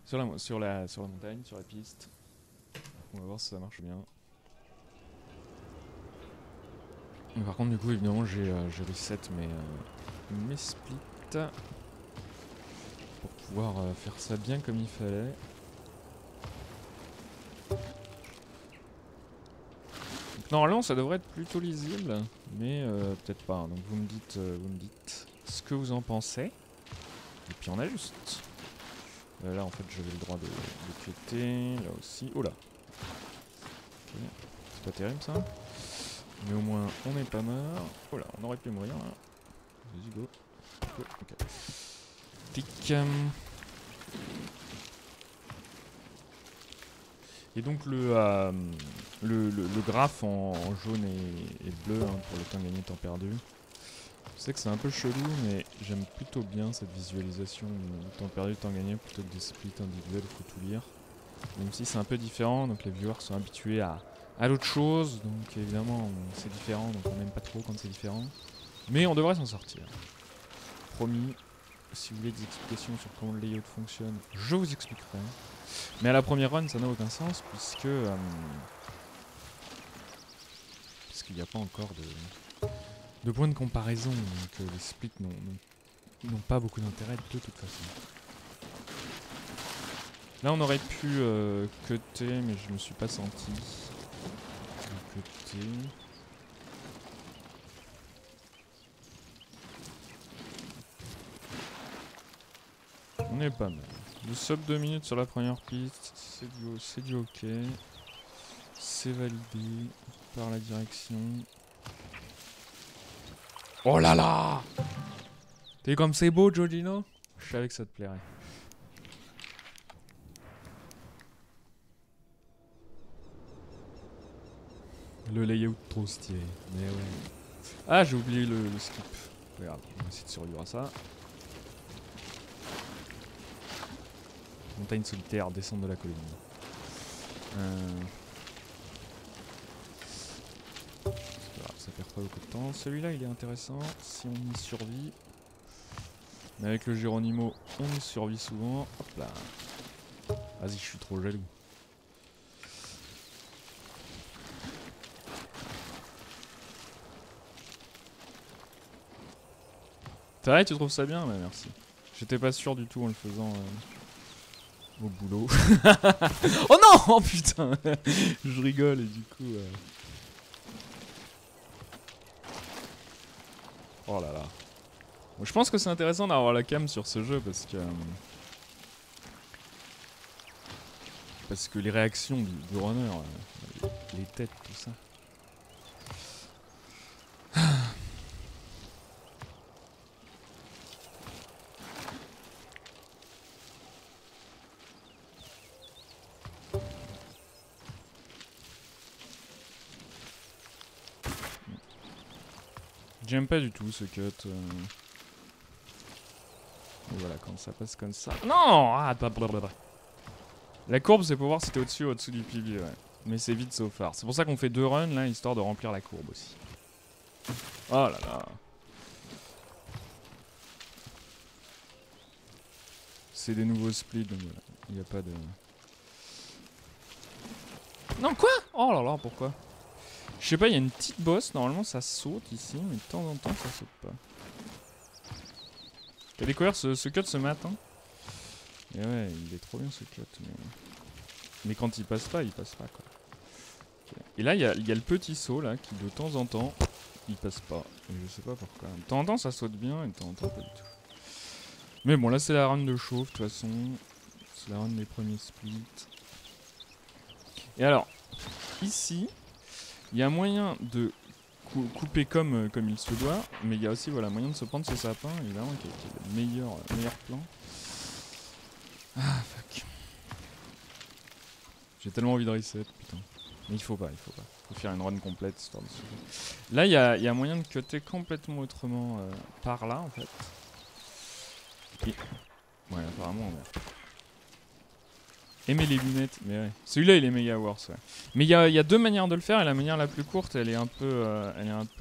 Sur la montagne, sur la piste. On va voir si ça marche bien. Mais par contre, du coup, évidemment, j'ai reset mes splits pour pouvoir faire ça bien comme il fallait. Donc, normalement, ça devrait être plutôt lisible, mais peut-être pas. Donc vous me dites ce que vous en pensez, et puis on ajuste. Là, en fait, j'avais le droit de quitter, là aussi. Oh là. Okay. C'est pas terrible ça. Mais au moins, on n'est pas mort. Oh là, on aurait pu mourir là. Vas-y, go. Go. Ok. Tic. Et donc le graphe en jaune et bleu hein, pour le temps gagné, temps perdu. Je sais que c'est un peu chelou, mais j'aime plutôt bien cette visualisation du temps perdu, temps gagné, plutôt que des splits individuels, il faut tout lire. Même si c'est un peu différent, donc les viewers sont habitués à l'autre chose, donc évidemment c'est différent, donc on n'aime pas trop quand c'est différent. Mais on devrait s'en sortir. Promis, si vous voulez des explications sur comment le layout fonctionne, je vous expliquerai. Mais à la première run, ça n'a aucun sens, puisqu'il n'y a pas encore de point de comparaison, donc les splits n'ont pas beaucoup d'intérêt de toute façon. Là on aurait pu cutter, mais je me suis pas senti. Cutter. On est pas mal. Le sub 2 minutes sur la première piste, c'est du ok. C'est validé par la direction. Oh là là! T'es comme c'est beau, Giorgino? Je savais que ça te plairait. Le layout trop stylé, mais ouais. Ah, j'ai oublié le skip. Regarde, on va essayer de survivre à ça. Montagne solitaire, descente de la colline. Ça perd pas beaucoup de temps. Celui-là, il est intéressant si on y survit. Mais avec le Geronimo, on y survit souvent. Hop là. Vas-y, je suis trop jaloux. C'est vrai, tu trouves ça bien? Ouais, merci. J'étais pas sûr du tout en le faisant au boulot. Oh non! Oh putain! Je rigole et du coup... Oh là là. Bon, je pense que c'est intéressant d'avoir la cam sur ce jeu parce que les réactions du runner, les têtes, tout ça. J'aime pas du tout ce cut. Et voilà, quand ça passe comme ça. Non! Ah, blablabla. La courbe, c'est pour voir si t'es au-dessus ou au-dessous du pilier, ouais. Mais c'est vite so far. C'est pour ça qu'on fait 2 runs là, histoire de remplir la courbe aussi. Oh là là. C'est des nouveaux splits, donc voilà. Il n'y a pas de... Non, quoi? Oh là là, pourquoi? Je sais pas, il y a une petite bosse, normalement ça saute ici, mais de temps en temps ça saute pas. T'as découvert ce cut ce matin? Et ouais, il est trop bien ce cut, mais quand il passe pas quoi. Okay. Et là, il y a le petit saut là, qui de temps en temps, il passe pas. Et je sais pas pourquoi. De temps en temps ça saute bien, et de temps en temps pas du tout. Mais bon, là c'est la run de chauffe, de toute façon. C'est la run des premiers splits. Et alors, ici, il y a moyen de couper comme il se doit, mais il y a aussi voilà, moyen de se prendre ce sapin, évidemment, qui est le meilleur plan. Ah, fuck. J'ai tellement envie de reset, putain. Mais il faut pas. Faut faire une run complète, histoire de sauver. Là, il y a moyen de cutter complètement autrement par là, en fait. Et... ouais, apparemment, ouais. Aimer les lunettes, mais ouais. Celui-là, il est méga worse, ouais. Mais il y a 2 manières de le faire, et la manière la plus courte, elle est un peu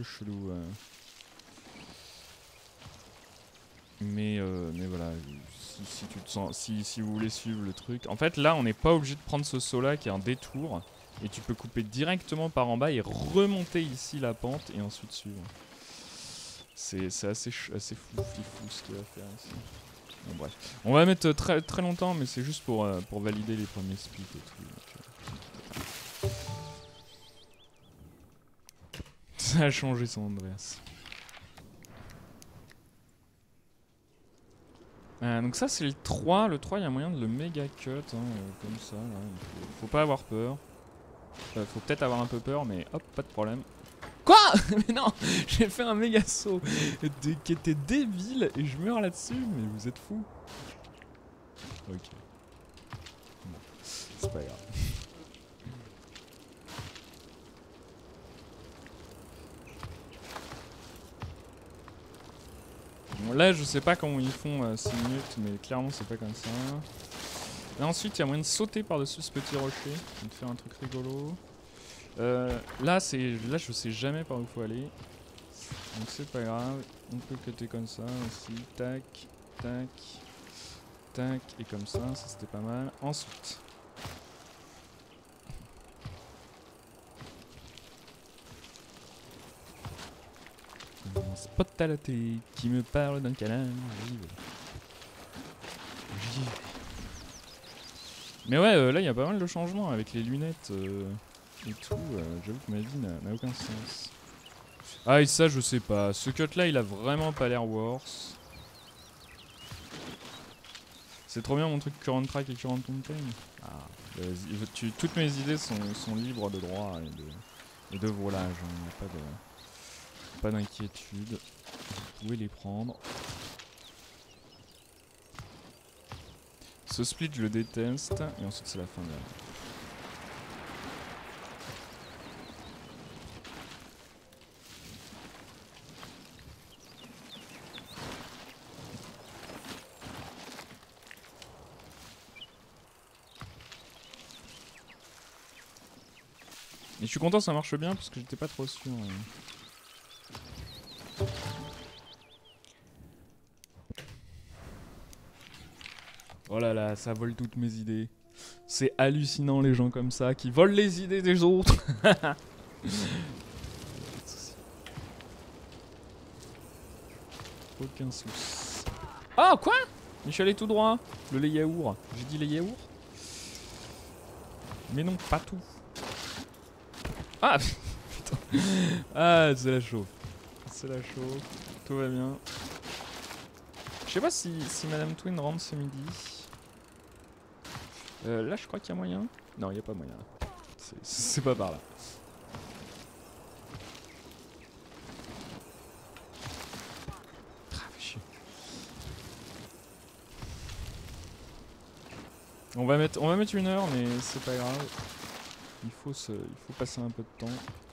chelou. Mais voilà, si tu te sens, si vous voulez suivre le truc. En fait, là, on n'est pas obligé de prendre ce saut là qui est un détour. Et tu peux couper directement par en bas et remonter ici la pente et ensuite suivre. C'est assez fou ce qu'il va faire ici. Bon, bref. On va mettre très longtemps, mais c'est juste pour valider les premiers splits et tout. Donc, ça a changé son Andreas. Donc ça c'est le 3. Le 3 il y a moyen de le méga cut hein, comme ça. Là. Faut pas avoir peur. Faut peut-être avoir un peu peur, mais hop, pas de problème. Quoi? Mais non, j'ai fait un méga saut qui était débile et je meurs là-dessus, mais vous êtes fous. Ok. Bon, c'est pas grave. Bon, là, je sais pas comment ils font 6 minutes, mais clairement, c'est pas comme ça. Là, ensuite, il y a moyen de sauter par-dessus ce petit rocher, de faire un truc rigolo. Là, je sais jamais par où il faut aller. Donc c'est pas grave, on peut cutter comme ça aussi, tac, tac, tac, et comme ça c'était pas mal. Ensuite, un spot à la télé qui me parle d'un câlin, j'y vais. Mais ouais, là il y a pas mal de changements avec les lunettes et tout, j'avoue que ma vie n'a aucun sens. Ah et ça je sais pas, ce cut là il a vraiment pas l'air worse. C'est trop bien mon truc current track et current content. Ah, toutes mes idées sont libres de droit et de volage, il n'y a pas d'inquiétude. Vous pouvez les prendre. Ce split je le déteste et ensuite c'est la fin de la... Et je suis content ça marche bien parce que j'étais pas trop sûr. Oh là là, ça vole toutes mes idées. C'est hallucinant les gens comme ça qui volent les idées des autres. Aucun souci. Oh quoi? Mais je suis allé tout droit. Le lait yaourt. J'ai dit les yaourts? Mais non, pas tout. Ah putain. Ah, c'est la chauffe. C'est la chauffe. Tout va bien. Je sais pas si Madame Twin rentre ce midi. Là, je crois qu'il y a moyen. Non, il n'y a pas moyen. C'est pas par là. On va mettre 1 heure, mais c'est pas grave. Il faut passer un peu de temps.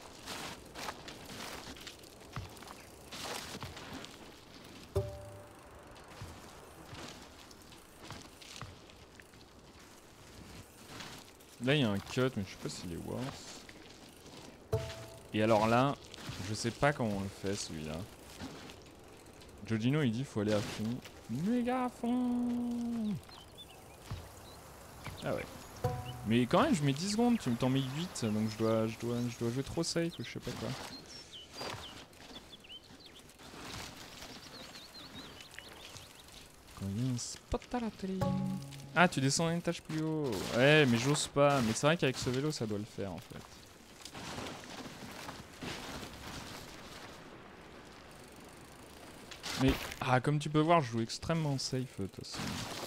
Là, il y a un cut, mais je sais pas s'il est worse. Et alors là, je sais pas comment on le fait celui-là. Jojino il dit faut aller à fond. Méga à fond. Ah ouais. Mais quand même je mets 10 secondes, tu t'en mets 8, donc je dois jouer trop safe ou je sais pas quoi. Quand il y a un spot à la télé. Ah tu descends un étage plus haut. Ouais mais j'ose pas, mais c'est vrai qu'avec ce vélo ça doit le faire en fait. Mais, comme tu peux voir, je joue extrêmement safe de toute façon.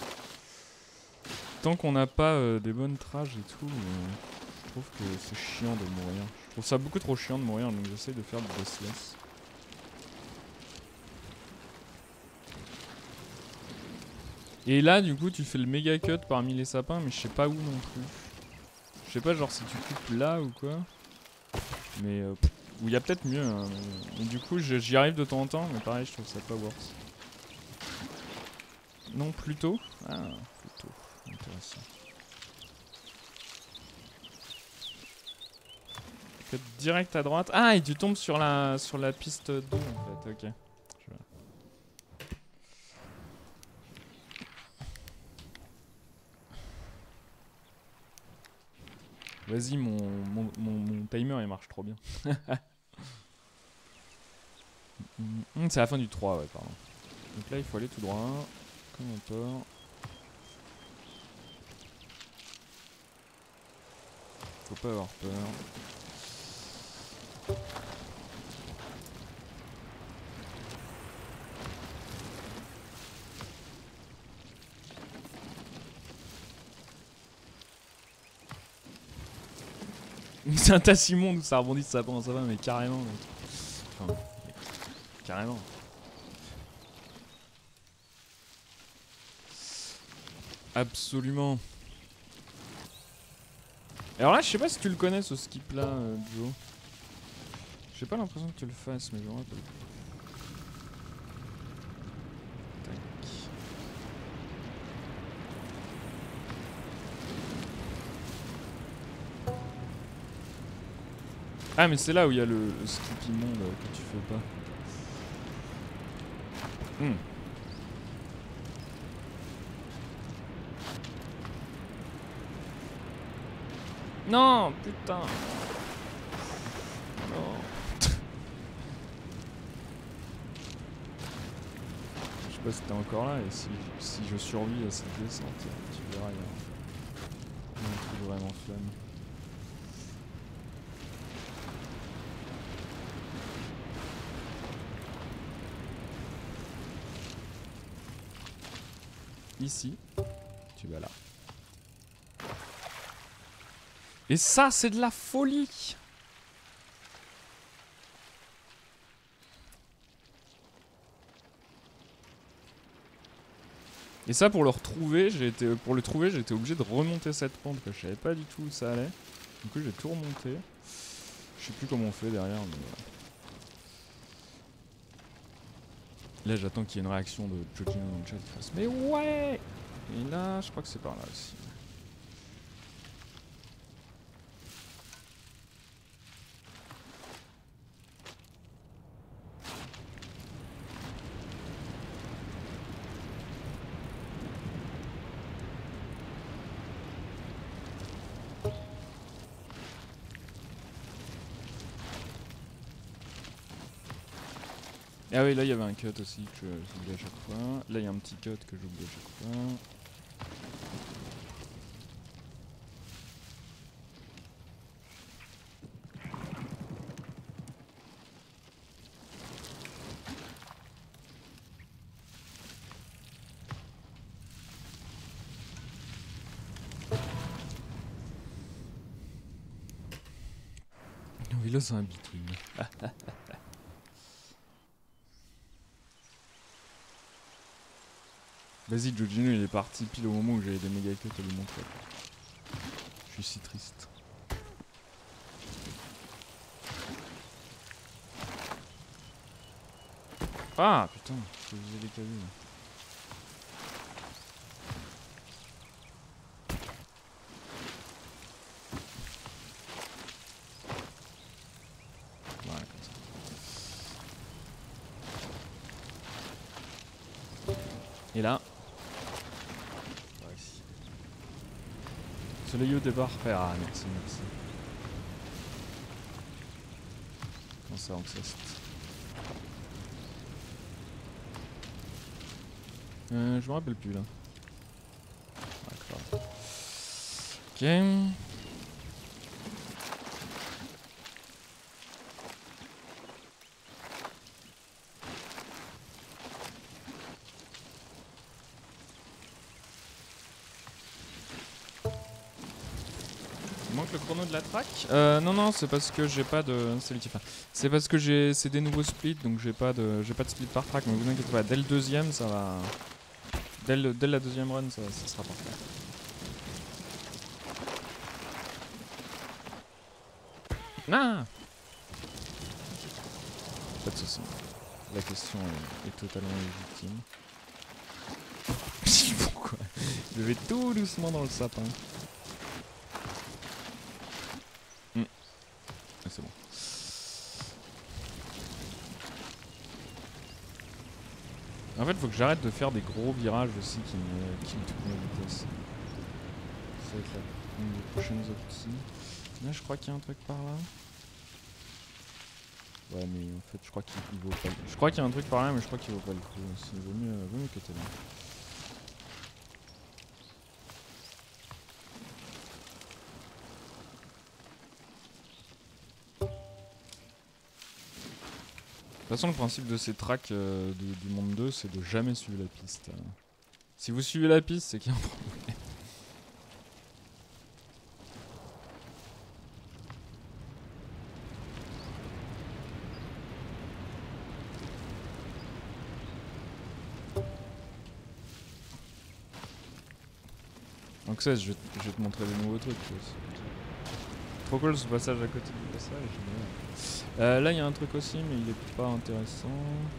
Tant qu'on n'a pas des bonnes trages et tout, je trouve que c'est chiant de mourir. Je trouve ça beaucoup trop chiant de mourir, donc j'essaye de faire du restless. Et là, du coup, tu fais le méga cut parmi les sapins, mais je sais pas où non plus. Je sais pas, genre si tu coupes là ou quoi. Mais, il y a peut-être mieux. Hein, mais du coup, j'y arrive de temps en temps, mais pareil, je trouve ça pas worse. Non, plutôt. Ah, plutôt. Intéressant. Cut direct à droite. Ah, et tu tombes sur la piste 2 en fait. Ok. Vas-y, mon timer il marche trop bien. C'est la fin du 3, ouais, pardon. Donc là, il faut aller tout droit. Comme on peut. Faut pas avoir peur. C'est un tas immonde où ça rebondit de sapin en sapin, mais carrément, mec. Enfin, mec, carrément. Absolument. Alors là, je sais pas si tu le connais ce skip là, Joe. J'ai pas l'impression que tu le fasses, mais je me rappelle. Tac. Ah, mais c'est là où il y a le skip immonde que tu fais pas. Non, putain. Non. Je sais pas si t'es encore là et si je survis à cette descente, tu verras, il y a un truc vraiment flamme. Ici, tu vas là. Et ça, c'est de la folie! Et ça, pour le retrouver, j'ai été obligé de remonter cette pente, que je savais pas du tout où ça allait. Du coup, j'ai tout remonté. Je sais plus comment on fait derrière, mais voilà. Là, j'attends qu'il y ait une réaction de Jojino dans le chat qui fasse mais ouais! Et là, je crois que c'est par là aussi. Ah oui, là il y avait un cut aussi que j'oublie à chaque fois. Là il y a un petit cut que j'oublie à chaque fois. Oui, là c'est un between. Vas-y, Jojino il est parti pile au moment où j'avais des méga cuts à lui montrer. Je suis si triste. Ah putain, je faisais les cabines. Voilà, comme ça. Et là. Par ici. Soleil au départ. Ah merci, merci. Comment ça, Anceste? Je me rappelle plus là. D'accord. Ok. Il manque le chrono de la track. Non, c'est parce que j'ai pas de. C'est parce que c'est des nouveaux splits, donc j'ai pas de split par track. Mais vous inquiétez pas, dès le deuxième, ça va. Dès la deuxième run, ça sera parfait. Ah! Pas de soucis. La question est totalement légitime. Pourquoi? Je vais tout doucement dans le sapin. C'est bon. En fait, faut que j'arrête de faire des gros virages aussi qui me tuent ma vitesse. Ça va être là. une des prochaines opties. Là, je crois qu'il y a un truc par là. Ouais, mais en fait, je crois qu'il vaut pas le coup. Je crois qu'il y a un truc par là, mais je crois qu'il vaut pas le coup. Il vaut mieux que t'es là. De toute façon, le principe de ces tracks du monde 2, c'est de jamais suivre la piste. Si vous suivez la piste, c'est qu'il y a un problème. Donc ça, je vais te montrer des nouveaux trucs. Trop cool ce passage à côté du passage. Là, il y a un truc aussi, mais il est pas intéressant.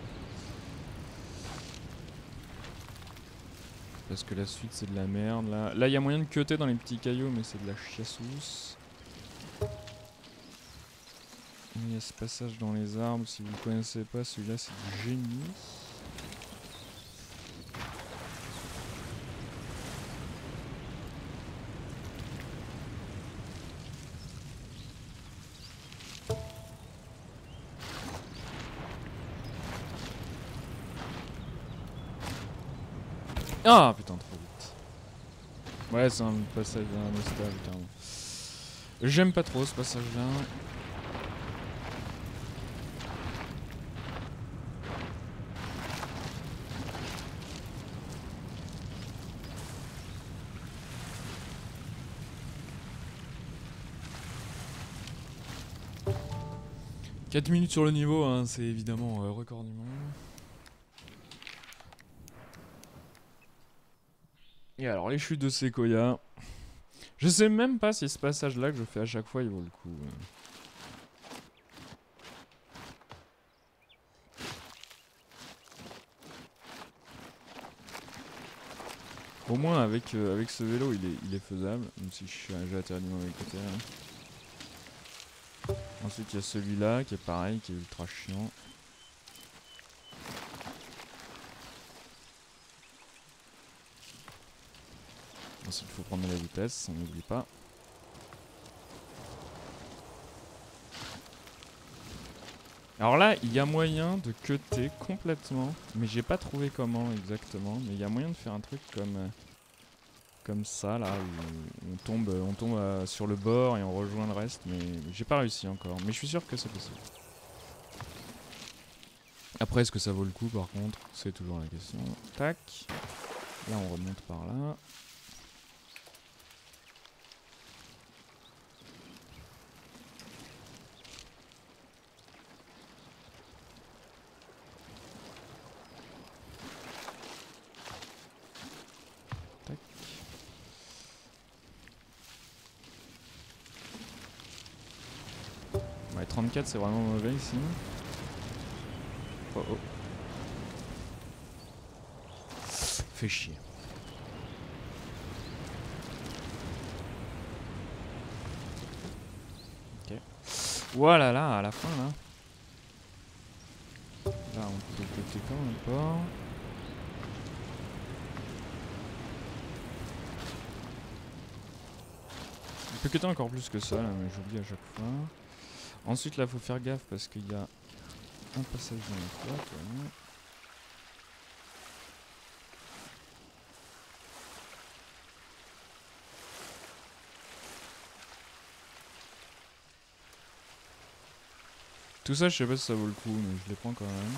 Parce que la suite, c'est de la merde. Là, il y a moyen de cutter dans les petits cailloux, mais c'est de la chiassousse. Il y a ce passage dans les arbres. Si vous le connaissez pas, celui-là, c'est du génie. Ah putain, trop vite. Ouais, c'est un passage d'un nostal, carrément. J'aime pas trop ce passage-là. « 4 minutes sur le niveau, hein, c'est évidemment record du monde. Et alors, les chutes de Sequoia. Je sais même pas si ce passage-là que je fais à chaque fois, il vaut le coup. Au moins, avec ce vélo, il est faisable. Même si j'ai atterri du mauvais côté. Là. Ensuite, il y a celui-là qui est pareil, qui est ultra chiant. Ensuite, il faut prendre de la vitesse, on n'oublie pas. Alors là, il y a moyen de cutter complètement, mais j'ai pas trouvé comment exactement. Mais il y a moyen de faire un truc comme ça, là, où on tombe sur le bord et on rejoint le reste, mais j'ai pas réussi encore. Mais je suis sûr que c'est possible. Après, est-ce que ça vaut le coup, par contre? C'est toujours la question. Tac. Là, on remonte par là. Tac. Ouais, 34, c'est vraiment mauvais ici. Oh oh. Fait chier. Ok. Voilà là, à la fin là. Là on peut péter quand même pas. On peut péter encore plus que ça là, mais j'oublie à chaque fois. Ensuite là faut faire gaffe parce qu'il y a un passage dans la flotte. Voilà. Tout ça, je sais pas si ça vaut le coup, mais je les prends quand même.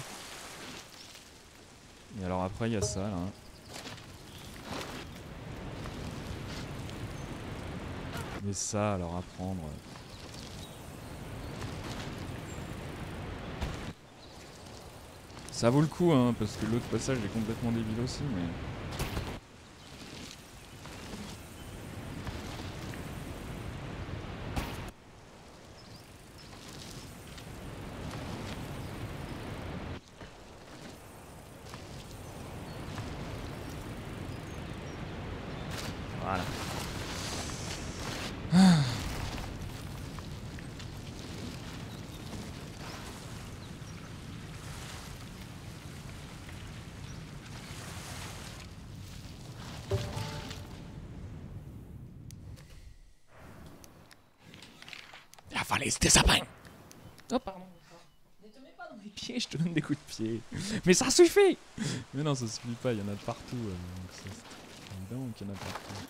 Et alors après, il y a ça, là. Mais ça, alors à prendre... Ça vaut le coup, hein, parce que l'autre passage est complètement débile aussi, mais... Voilà. falaise des sapins. Oh pardon. Ne te mets pas dans mes pieds, je te donne des coups de pied. Mais ça suffit. Mais non, ça suffit pas, il y en a de partout. Donc c'est évident qu'il y en a partout.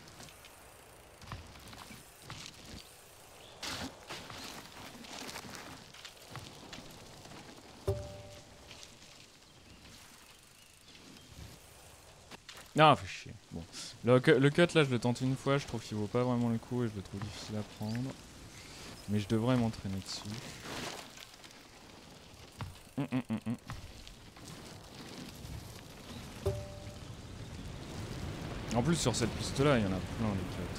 Ah, fait chier. Bon. Le cut là, je le tente une fois, je trouve qu'il vaut pas vraiment le coup et je le trouve difficile à prendre. Mais je devrais m'entraîner dessus. En plus, sur cette piste là, il y en a plein les cuts.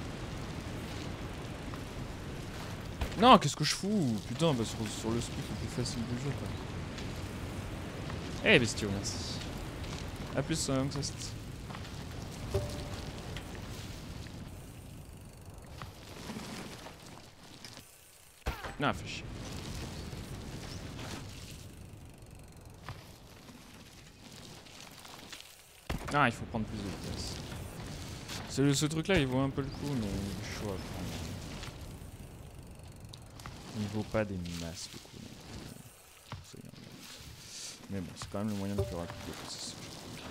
Non, qu'est-ce que je fous? Putain, bah sur le speed le plus facile du jeu, quoi. Eh, bestiaux, merci. A plus, ça c'est. Non, fais chier. Ah, il faut prendre plus de vitesse. Ce truc là, il vaut un peu le coup, mais il est chaud à prendre. Il vaut pas des masses le coup. Mais bon, c'est quand même le moyen le plus rapide de passer ce jeu.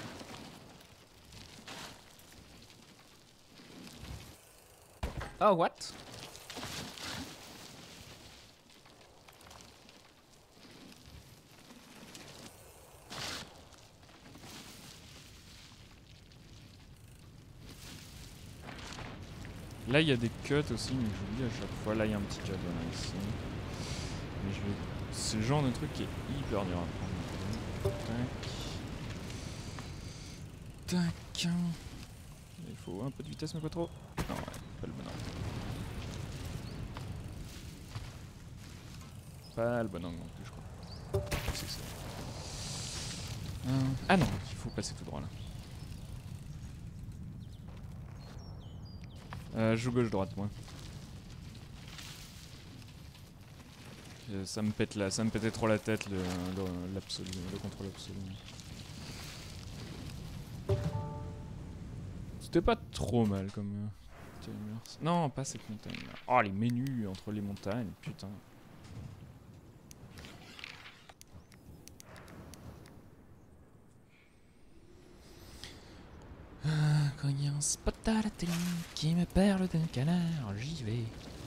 Oh, what? Là, il y a des cuts aussi, mais j'oublie à chaque fois. Là, il y a un petit cut ici. Mais je vais... c'est le genre de truc qui est hyper dur à prendre. Tac. Tac. Il faut un peu de vitesse, mais pas trop. Non, ouais, pas le bon angle. Pas le bon angle non plus, je crois. C'est que c'est. Ah non, il faut passer tout droit là. Je joue gauche-droite, moi. Ça me pète là, ça me pétait trop la tête le contrôle absolu. C'était pas trop mal comme timer. Non, pas cette montagne là. Oh, les menus entre les montagnes, putain. Quand il y a un spot à la télé qui me parle d'un canard, j'y vais.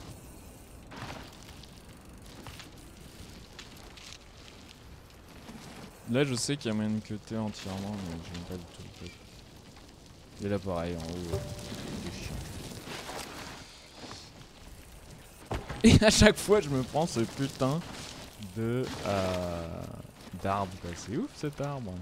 Là, je sais qu'il y a moyen de cutter entièrement, mais j'aime pas du tout le cut. Et là, pareil, en haut, c'est chiant. Et à chaque fois, je me prends ce putain de d'arbre. C'est ouf cet arbre.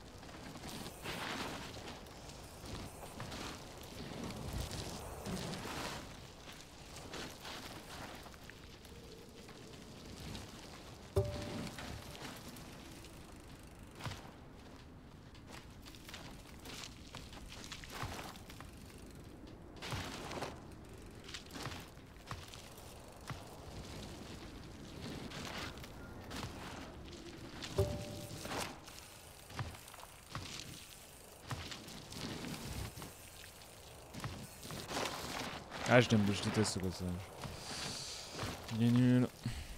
Ah, je déteste ce passage. Il est nul.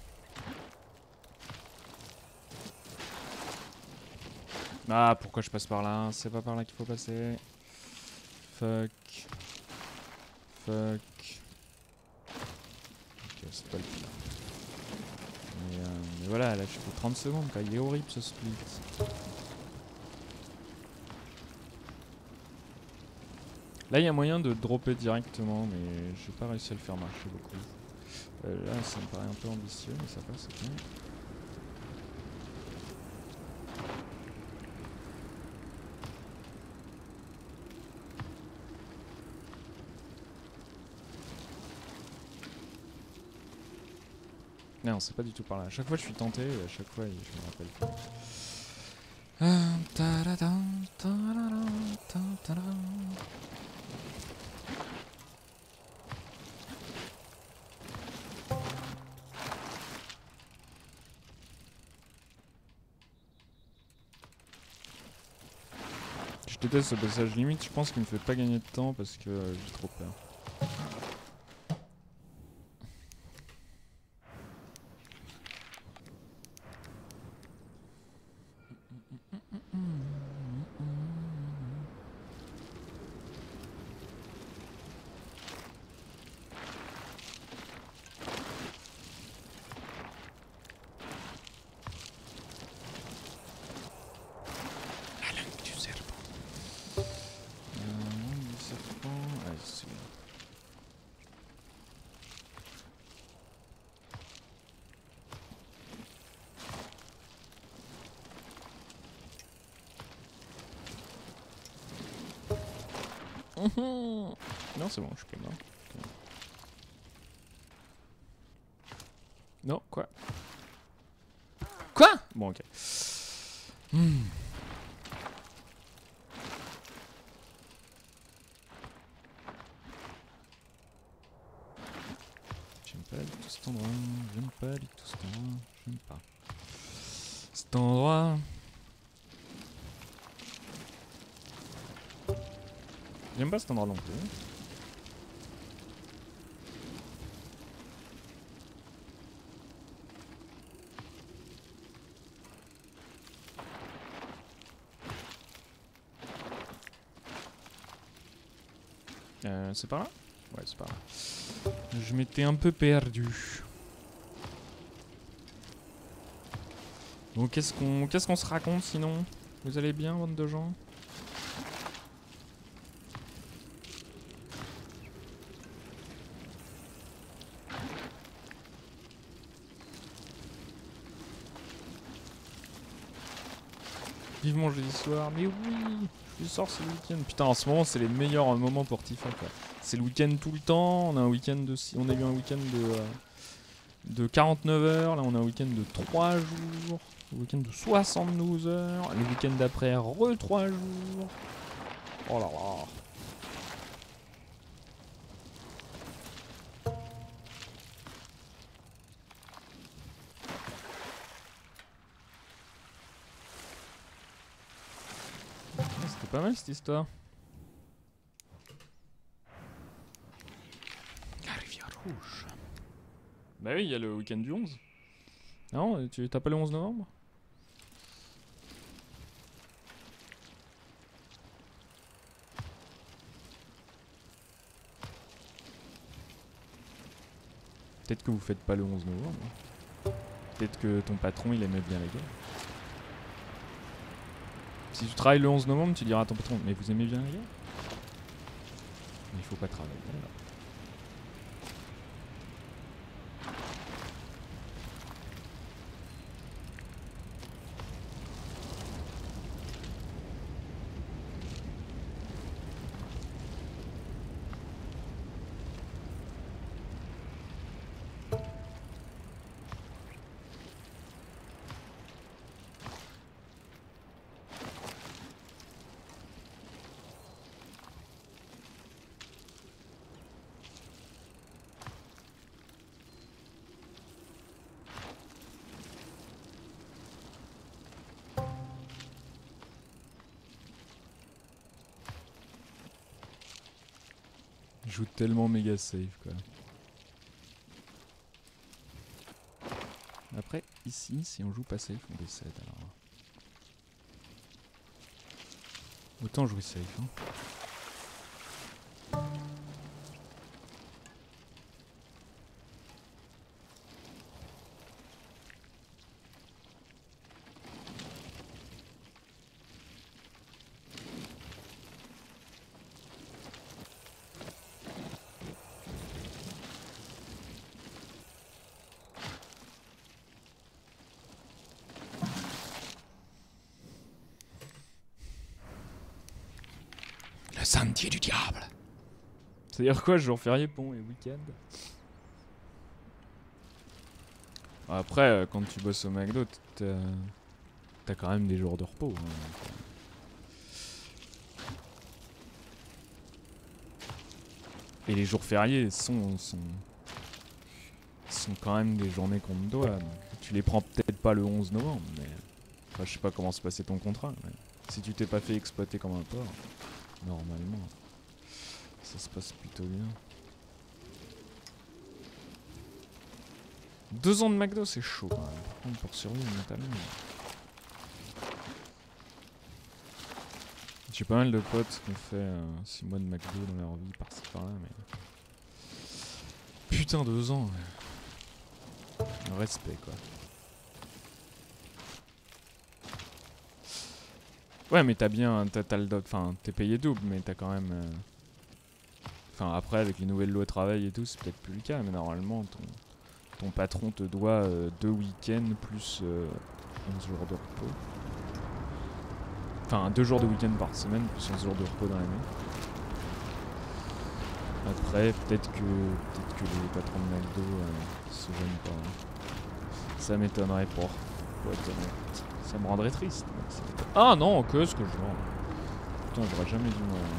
Ah, pourquoi je passe par là? C'est pas par là qu'il faut passer. Fuck. Fuck. Ok, c'est pas le pire. Mais voilà, là je fais 30 secondes quoi. Il est horrible ce split. Là il y a moyen de dropper directement, mais j'ai pas réussi à le faire marcher beaucoup. Là ça me paraît un peu ambitieux, mais ça passe, c'est bien. Non, c'est pas du tout par là. À chaque fois je suis tenté, et à chaque fois je me rappelle pas. Je déteste ce passage limite, je pense qu'il me fait pas gagner de temps parce que j'ai trop peur. Non, c'est bon, je suis pas mort. Non, quoi? Quoi? Bon, ok. J'aime pas du tout cet endroit. J'aime pas du tout cet endroit. J'aime pas. Cet endroit. J'aime pas cet endroit non plus. C'est par là? Ouais, c'est par là. Je m'étais un peu perdu. Bon, qu'est-ce qu'on se raconte sinon? Vous allez bien, bande de gens? Vivement jeudi soir, mais oui! Je sors ce week-end. Putain, en ce moment, c'est les meilleurs moments pour Tifa, quoi. C'est le week-end tout le temps. On a un week-end de... On a eu un week-end de 49 heures. Là, on a un week-end de 3 jours. Le week-end de 72 heures. Le week-end d'après, 3 jours. Oh là là. C'était pas mal cette histoire. La rivière rouge. Bah oui, il y a le week-end du 11. Non, tu t'as pas le 11 novembre? Peut-être que vous faites pas le 11 novembre. Peut-être que ton patron il aimait bien la guerre. Si tu travailles le 11 novembre, tu diras à ton patron, mais vous aimez bien la guerre? Mais il faut pas travailler. Voilà. Je joue tellement méga safe quoi. Après, ici, si on joue pas safe, on décède alors. Autant jouer safe hein. Le sentier du diable. C'est-à-dire quoi, jour férié, pont et week-end? Après, quand tu bosses au McDo, t'as quand même des jours de repos. Hein, et les jours fériés sont quand même des journées qu'on te doit. Donc tu les prends peut-être pas le 11 novembre, mais... Enfin, je sais pas comment se passait ton contrat, mais... Si tu t'es pas fait exploiter comme un porc, normalement, ça se passe plutôt bien. 2 ans de McDo, c'est chaud quand même. Par contre, pour survivre mentalement... J'ai pas mal de potes qui ont fait 6 mois de McDo dans leur vie, par-ci par-là, mais... Putain, 2 ans, ouais. Respect, quoi. Ouais, mais t'as bien... T'as le dot... Enfin, t'es payé double, mais t'as quand même... Enfin, après, avec les nouvelles lois de travail et tout, c'est peut-être plus le cas, mais normalement, ton patron te doit 2 week-ends plus 11 jours de repos. Enfin, 2 jours de week-end par semaine, plus 11 jours de repos dans l'année. Après, peut-être que les patrons de McDo se gênent pas. Ça m'étonnerait pour être honnête. Ça me rendrait triste. Ah non, que ce que je vends. Putain, j'aurais jamais dû me...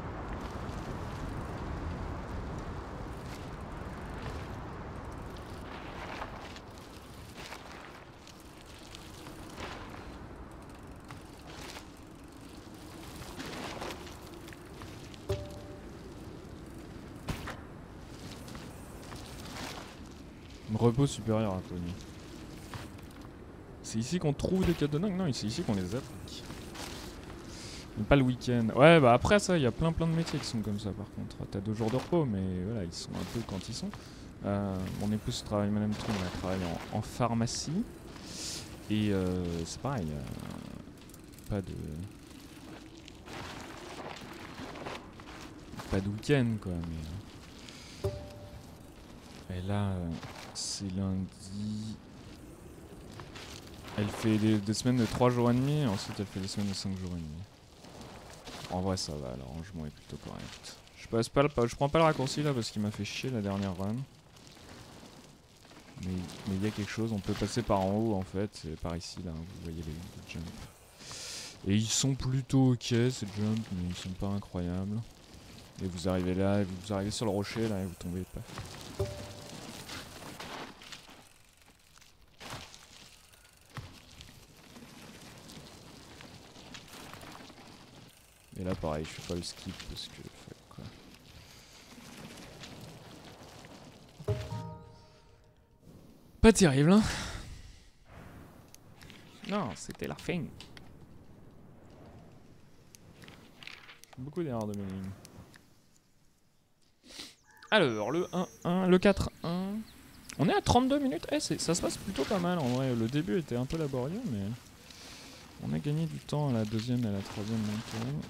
Repos supérieur à Pony. C'est ici qu'on trouve des cadeaux dingues? Non, c'est ici qu'on les applique. Mais pas le week-end. Ouais, bah après ça, il y a plein de métiers qui sont comme ça par contre. T'as 2 jours de repos, mais voilà, ils sont un peu quand ils sont. Mon épouse travaille, Madame Tron, elle travaille en pharmacie. Et c'est pareil, pas de week-end quoi. Mais, et là, c'est lundi. Elle fait des semaines de 3 jours et demi, ensuite elle fait des semaines de 5 jours et demi. En vrai ça va, l'arrangement est plutôt correct. Je prends pas le raccourci là parce qu'il m'a fait chier la dernière run. Mais il y a quelque chose, on peut passer par en haut en fait, c'est par ici là, vous voyez les jumps. Et ils sont plutôt ok ces jumps, mais ils sont pas incroyables. Et vous arrivez là, vous arrivez sur le rocher là et vous tombez pas. Et là pareil, je fais pas le skip parce que quoi. Pas terrible hein. Non, c'était la fin. Beaucoup d'erreurs de mailing. Alors, le 1-1, le 4-1. On est à 32 minutes. Eh, ça se passe plutôt pas mal en vrai. Le début était un peu laborieux, mais on a gagné du temps à la deuxième et à la troisième montagne.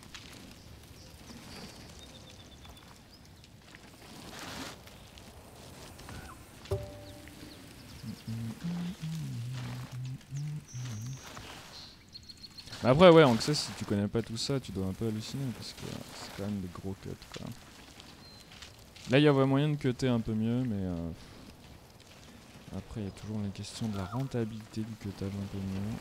Mais après, ouais, en Xyz, si tu connais pas tout ça, tu dois un peu halluciner parce que c'est quand même des gros cuts quoi. Là, il y avait moyen de cutter un peu mieux, mais après, il y a toujours la question de la rentabilité du cutage un peu mieux.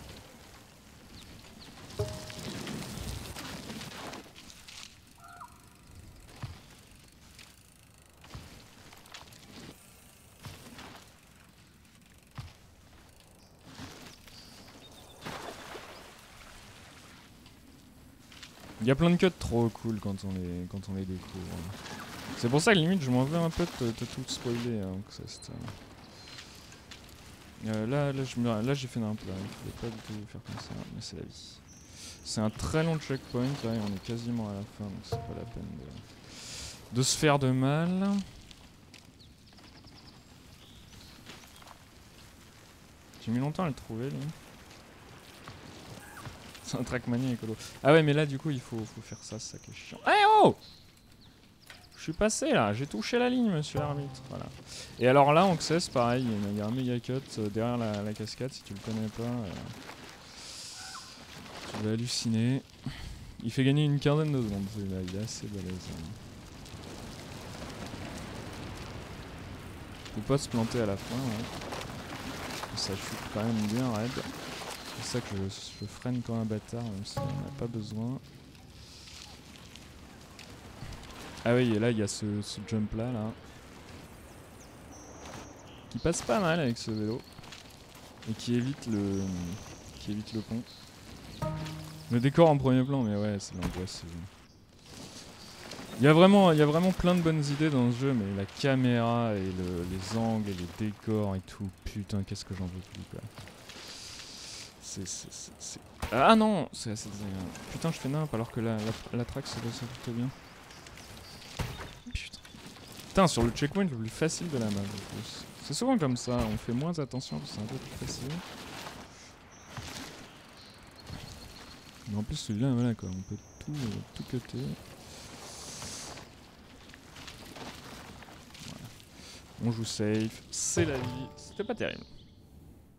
Il y a plein de cuts trop cool quand on les découvre. C'est pour ça que limite je m'en veux un peu de te tout spoiler. Hein, que ça, là j'ai fait n'importe quoi. Il fallait pas du tout faire comme ça, mais c'est la vie. C'est un très long checkpoint, là, et on est quasiment à la fin, donc c'est pas la peine de se faire de mal. J'ai mis longtemps à le trouver lui. C'est un Trackmania écolo. Ah ouais mais là du coup il faut faire ça, c'est ça qui est chiant. Eh oh! Je suis passé là, j'ai touché la ligne monsieur l'arbitre, voilà. Et alors là en Xyz pareil, il y a un méga cut derrière la cascade, si tu le connais pas, tu vas halluciner. Il fait gagner une quinzaine de secondes celui-là, il est assez balèze. Faut pas se planter à la fin, ouais. Ça chute quand même bien raide. C'est ça que je freine comme un bâtard, même si on n'a pas besoin. Ah oui, et là il y a ce jump là, qui passe pas mal avec ce vélo et qui évite le pont. Le décor en premier plan, mais ouais, c'est l'angoisse. Il y a vraiment plein de bonnes idées dans ce jeu, mais la caméra et les angles et les décors et tout, putain, qu'est-ce que j'en veux plus quoi. Ah non, c'est assez désagréable. Putain, je fais nimp alors que la track ça doit plutôt bien. Putain, sur le checkpoint le plus facile de la map en plus. C'est souvent comme ça, on fait moins attention parce que c'est un peu plus facile. Mais en plus celui-là, voilà quoi, on peut tout cutter. Voilà. On joue safe, c'est la vie, c'était pas terrible.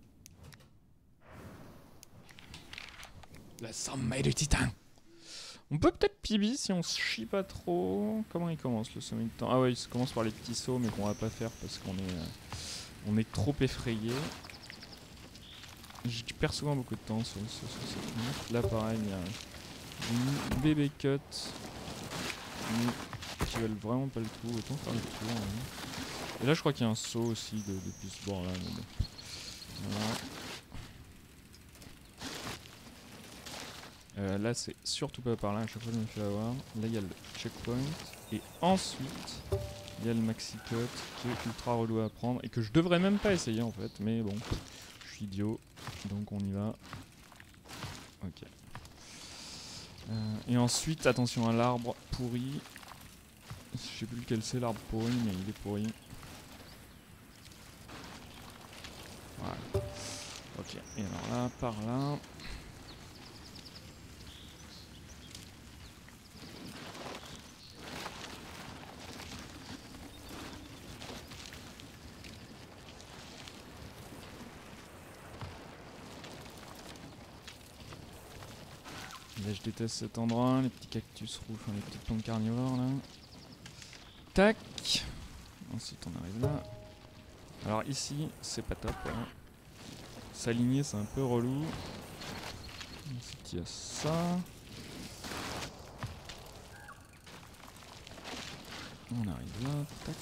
La sommeil du titan. On peut peut-être PB si on se chie pas trop. Comment il commence le sommet de temps? Ah ouais, il commence par les petits sauts, mais qu'on va pas faire parce on est trop effrayé. Je perds souvent beaucoup de temps sur cette minute. Là pareil, il y a une bébé cut qui veulent vraiment pas le trou. Autant faire le tour. Hein. Et là je crois qu'il y a un saut aussi depuis ce bord là. Mais bon. Voilà. Là c'est surtout pas par là, à chaque fois je me fais avoir. Là il y a le checkpoint. Et ensuite il y a le maxi cut qui est ultra relou à prendre. Et que je devrais même pas essayer en fait. Mais bon, je suis idiot. Donc on y va. Ok. Et ensuite, attention à l'arbre pourri. Je sais plus lequel c'est l'arbre pourri, mais il est pourri. Voilà. Ok. Et alors là, par là. Là je déteste cet endroit, les petits cactus rouges, enfin les petites plantes carnivores là. Tac. Ensuite on arrive là. Alors ici c'est pas top. Hein. S'aligner c'est un peu relou. Ensuite il y a ça. On arrive là, tac.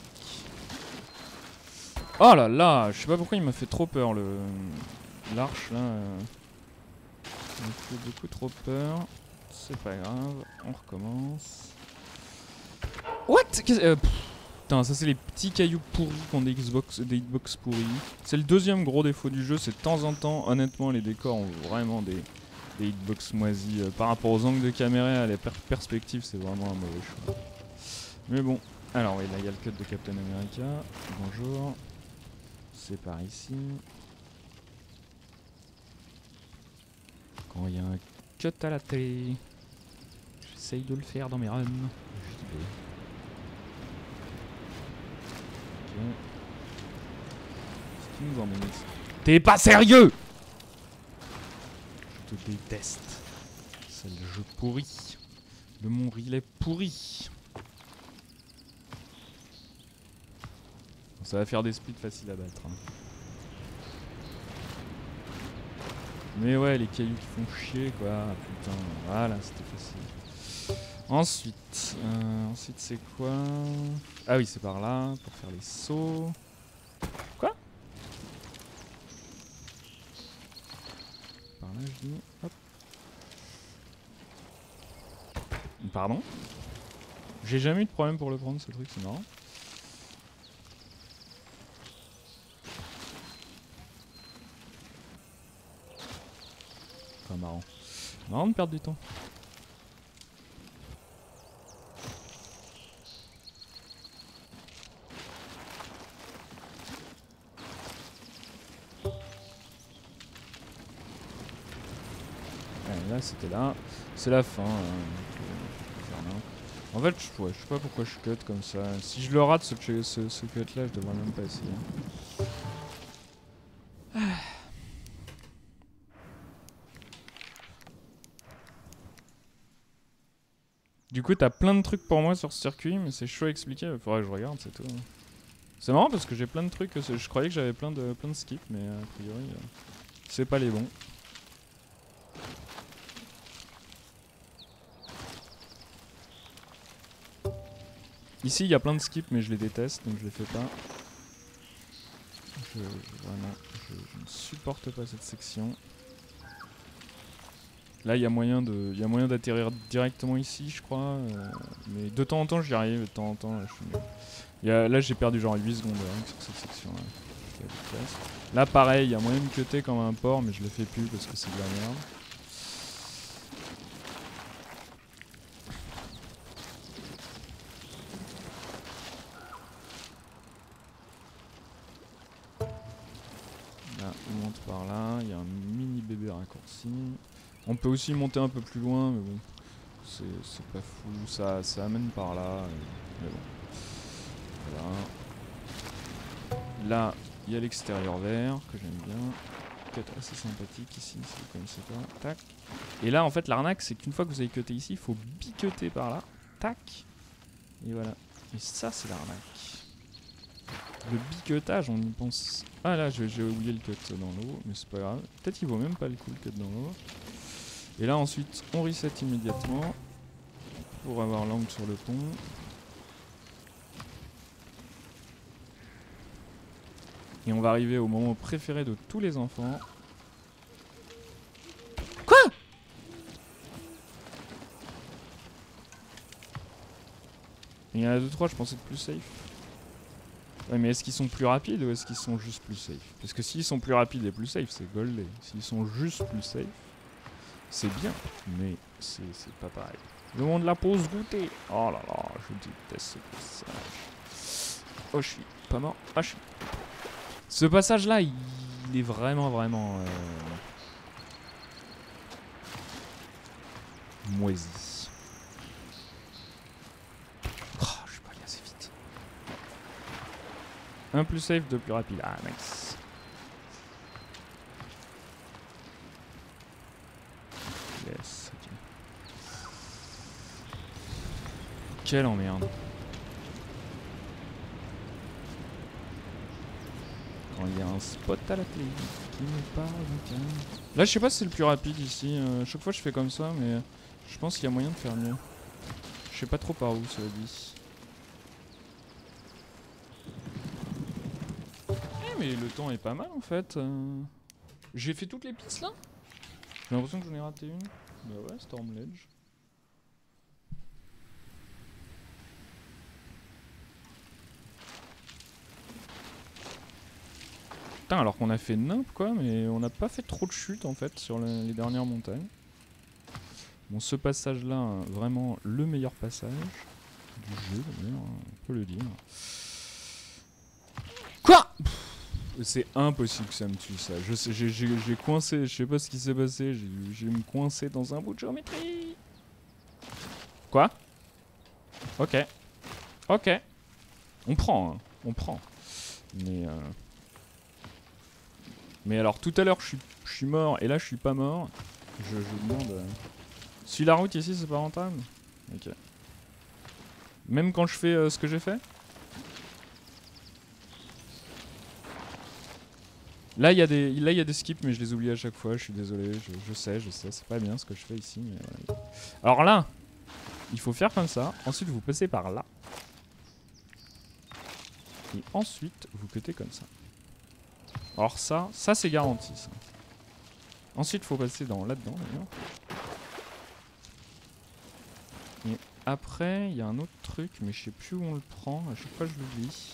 Oh là là, je sais pas pourquoi il m'a fait trop peur l'arche là. Il me fait beaucoup trop peur. C'est pas grave, on recommence. What? Putain, ça c'est les petits cailloux pourris qui ont des hitbox pourris. C'est le deuxième gros défaut du jeu, c'est de temps en temps, honnêtement, les décors ont vraiment des hitbox moisis. Par rapport aux angles de caméra, à la perspective, c'est vraiment un mauvais choix. Mais bon, alors oui, là il y a le cut de Captain America. Bonjour. C'est par ici. Quand il y a un cut à la télé, j'essaye de le faire dans mes runs. Qu'est-ce qui nous emmène ici? T'es pas sérieux? Je te déteste. C'est le jeu pourri. Le mon relais pourri. Ça va faire des splits faciles à battre. Hein. Mais ouais, les cailloux qui font chier quoi. Putain, voilà, c'était facile. Ensuite c'est quoi? Ah oui, c'est par là, pour faire les sauts. Quoi? Par là, je dis. Hop. Pardon? J'ai jamais eu de problème pour le prendre, ce truc, c'est marrant. Enfin, marrant. Marrant de perdre du temps. Là c'était là, c'est la fin. En fait, je sais pas pourquoi je cut comme ça. Si je le rate ce cut là, je devrais même pas essayer. Du coup, t'as plein de trucs pour moi sur ce circuit, mais c'est chaud à expliquer. Il faudrait que je regarde, c'est tout. C'est marrant parce que j'ai plein de trucs. Je croyais que j'avais plein de skips, mais a priori, c'est pas les bons. Ici, il y a plein de skips, mais je les déteste, donc je les fais pas. Vraiment, je ne supporte pas cette section. Là, il y a moyen d'atterrir directement ici, je crois. Mais de temps en temps, j'y arrive. De temps en temps, là, là j'ai perdu genre 8 secondes hein, sur cette section-là. Là, pareil, il y a moyen de cutter comme un porc, mais je le fais plus parce que c'est de la merde. Là, on monte par là. Il y a un mini bébé raccourci. On peut aussi monter un peu plus loin, mais bon, c'est pas fou. Ça amène par là. Mais bon. Voilà. Là, il y a l'extérieur vert que j'aime bien. cut assez sympathique ici, si vous connaissez pas. Tac. Et là, en fait, l'arnaque, c'est qu'une fois que vous avez cuté ici, il faut bicuter par là. Tac. Et voilà. Et ça, c'est l'arnaque. Le bicutage, on y pense. Ah là, j'ai oublié le cut dans l'eau, mais c'est pas grave. Peut-être qu'il vaut même pas le coup le cut dans l'eau. Et là, ensuite, on reset immédiatement pour avoir l'angle sur le pont. Et on va arriver au moment préféré de tous les enfants. Quoi? Il y en a 2-3, je pensais être plus safe. Ouais, mais est-ce qu'ils sont plus rapides ou est-ce qu'ils sont juste plus safe? Parce que s'ils sont plus rapides et plus safe, c'est goldé. S'ils sont juste plus safe, c'est bien, mais c'est pas pareil. Le monde de la pause goûter. Oh là là, je déteste ce passage. Oh, je suis pas mort. Ah, je suis... Ce passage-là, il est vraiment moisi. Oh, je suis pas allé assez vite. Un plus safe, deux plus rapide. Ah, nice. Yes, ok. Quelle emmerde. Quand il y a un spot à la télé qui me parle de calme. Là, je sais pas si c'est le plus rapide ici. Chaque fois, je fais comme ça, mais je pense qu'il y a moyen de faire mieux. Je sais pas trop par où, ça dit. Mais le temps est pas mal en fait. J'ai fait toutes les pistes là. J'ai l'impression que j'en ai raté une. Bah ouais, Storm Ledge. Putain, alors qu'on a fait nimp quoi, mais on n'a pas fait trop de chutes en fait sur les dernières montagnes. Bon, ce passage là, vraiment le meilleur passage du jeu d'ailleurs, on peut le dire. Quoi? C'est impossible que ça me tue ça. Je sais, j'ai coincé, je sais pas ce qui s'est passé, j'ai me coincé dans un bout de géométrie. Quoi? Ok. Ok. On prend, hein. On prend. Mais alors tout à l'heure je suis mort et là je suis pas mort. Je demande... Si la route ici c'est pas rentable? Ok. Même quand je fais ce que j'ai fait? Là il y a des skips mais je les oublie à chaque fois, je suis désolé, je sais, c'est pas bien ce que je fais ici. Mais... Alors là, il faut faire comme ça, ensuite vous passez par là. Et ensuite vous cutez comme ça. Alors ça c'est garanti ça. Ensuite il faut passer là-dedans d'ailleurs. Et après il y a un autre truc mais je sais plus où on le prend, à chaque fois je l'oublie.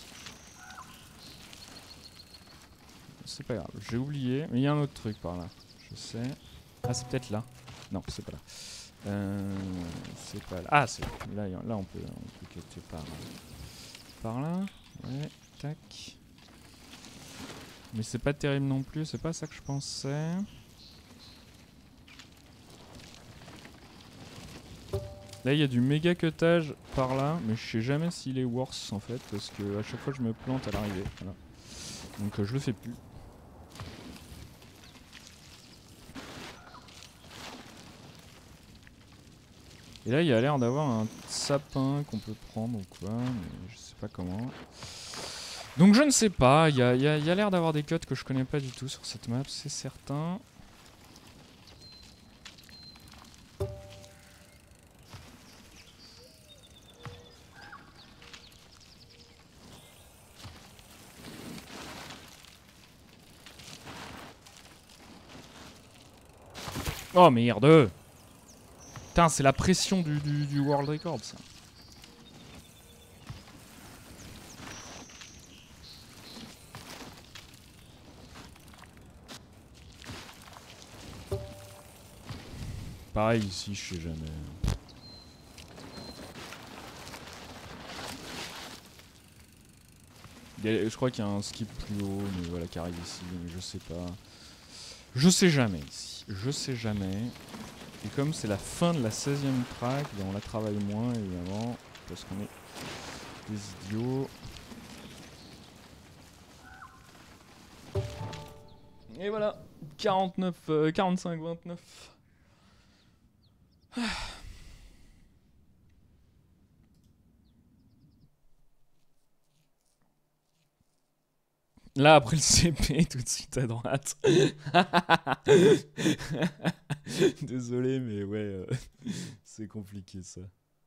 C'est pas grave, j'ai oublié, mais il y a un autre truc par là, je sais. Ah c'est peut-être là. Non c'est pas là. C'est pas là. Ah c'est là, là on peut cutter par là. Ouais, tac. Mais c'est pas terrible non plus, c'est pas ça que je pensais. Là il y a du méga cutage par là, mais je sais jamais s'il est worse en fait, parce que à chaque fois je me plante à l'arrivée. Voilà. Donc je le fais plus. Et là il y a l'air d'avoir un sapin qu'on peut prendre ou quoi, mais je sais pas comment. Donc je ne sais pas, il y a l'air d'avoir des cuts que je connais pas du tout sur cette map, c'est certain. Oh merde! Putain, c'est la pression du World Record ça. Pareil ici, je sais jamais. Je crois qu'il y a un skip plus haut, mais voilà, qui arrive ici, mais je sais pas. Je sais jamais ici, je sais jamais. Et comme c'est la fin de la 16e track, on la travaille moins évidemment, parce qu'on est des idiots. Et voilà, 49, 45, 29. Là, après le CP, tout de suite à droite. Désolé, mais ouais, c'est compliqué ça.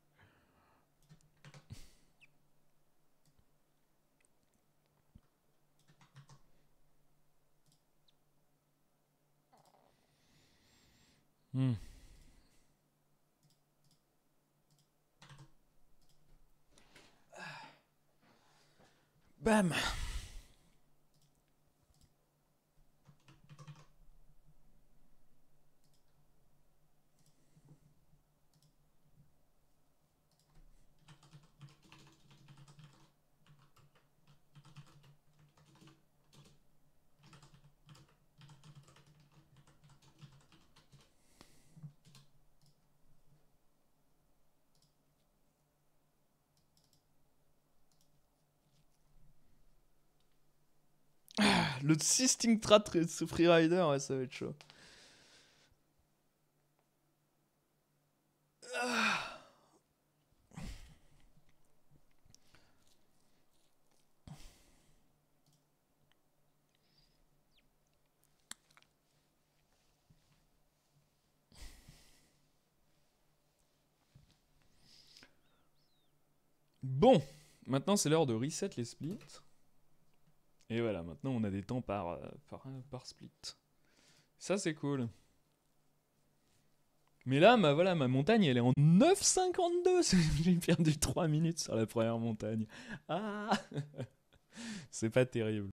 Hmm. Bam. Le Sisting Strat Freerider, ouais, ça va être chaud. Bon, maintenant c'est l'heure de reset les splits. Et voilà, maintenant on a des temps par split. Ça c'est cool. Mais là, voilà, ma montagne elle est en 9,52. J'ai perdu 3 minutes sur la première montagne. Ah c'est pas terrible.